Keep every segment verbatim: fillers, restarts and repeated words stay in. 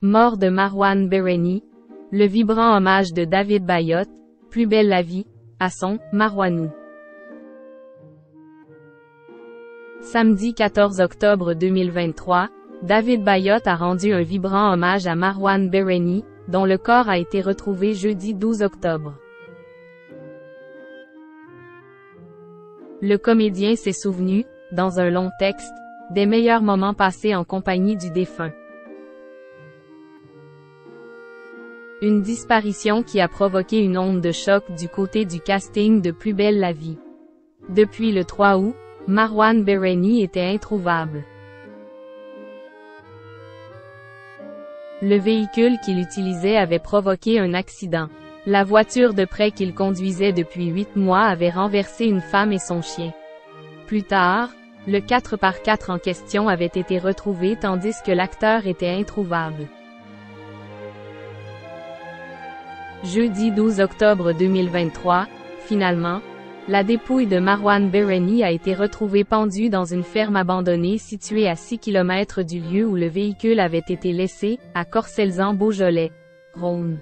Mort de Marwan Bereni, le vibrant hommage de David Bayotte, Plus belle la vie, à son Marwanou. Samedi quatorze octobre deux mille vingt-trois, David Bayotte a rendu un vibrant hommage à Marwan Bereni, dont le corps a été retrouvé jeudi douze octobre. Le comédien s'est souvenu, dans un long texte, des meilleurs moments passés en compagnie du défunt. Une disparition qui a provoqué une onde de choc du côté du casting de Plus belle la vie. Depuis le trois août, Marwan Bereni était introuvable. Le véhicule qu'il utilisait avait provoqué un accident. La voiture de près qu'il conduisait depuis huit mois avait renversé une femme et son chien. Plus tard, le quatre par quatre en question avait été retrouvé tandis que l'acteur était introuvable. Jeudi douze octobre deux mille vingt-trois, finalement, la dépouille de Marwan Bereni a été retrouvée pendue dans une ferme abandonnée située à six kilomètres du lieu où le véhicule avait été laissé, à Corcelzan-Beaujolais, Rhône.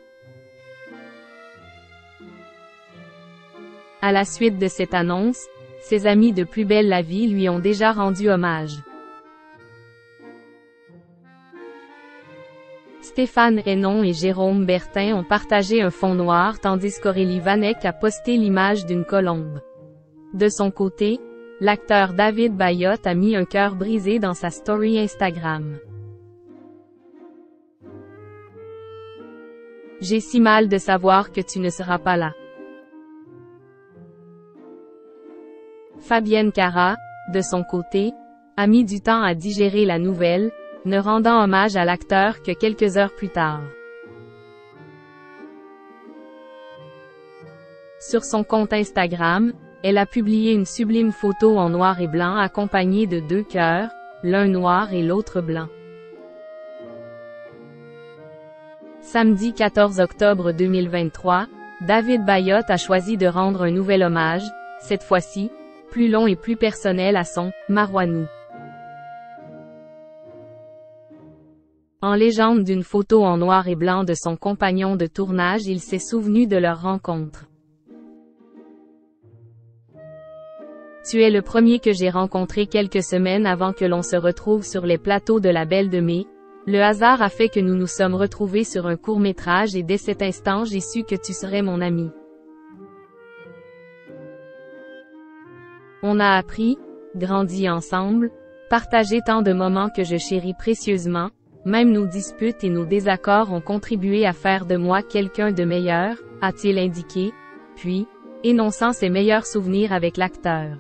À la suite de cette annonce, ses amis de Plus belle la vie lui ont déjà rendu hommage. Stéphane Hénon et Jérôme Bertin ont partagé un fond noir tandis qu'Aurélie Vanek a posté l'image d'une colombe. De son côté, l'acteur David Bayotte a mis un cœur brisé dans sa story Instagram. J'ai si mal de savoir que tu ne seras pas là. Fabienne Cara, de son côté, a mis du temps à digérer la nouvelle, ne rendant hommage à l'acteur que quelques heures plus tard. Sur son compte Instagram, elle a publié une sublime photo en noir et blanc accompagnée de deux cœurs, l'un noir et l'autre blanc. Samedi quatorze octobre deux mille vingt-trois, David Bayotte a choisi de rendre un nouvel hommage, cette fois-ci, plus long et plus personnel à son Marwanou. En légende d'une photo en noir et blanc de son compagnon de tournage, il s'est souvenu de leur rencontre. Tu es le premier que j'ai rencontré quelques semaines avant que l'on se retrouve sur les plateaux de La Belle de Mai. Le hasard a fait que nous nous sommes retrouvés sur un court-métrage et dès cet instant j'ai su que tu serais mon ami. On a appris, grandi ensemble, partagé tant de moments que je chéris précieusement. Même nos disputes et nos désaccords ont contribué à faire de moi quelqu'un de meilleur, a-t-il indiqué, puis, énonçant ses meilleurs souvenirs avec l'acteur.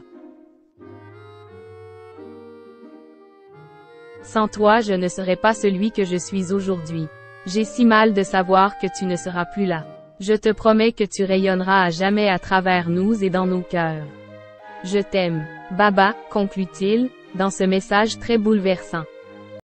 Sans toi je ne serais pas celui que je suis aujourd'hui. J'ai si mal de savoir que tu ne seras plus là. Je te promets que tu rayonneras à jamais à travers nous et dans nos cœurs. Je t'aime, Baba, conclut-il, dans ce message très bouleversant.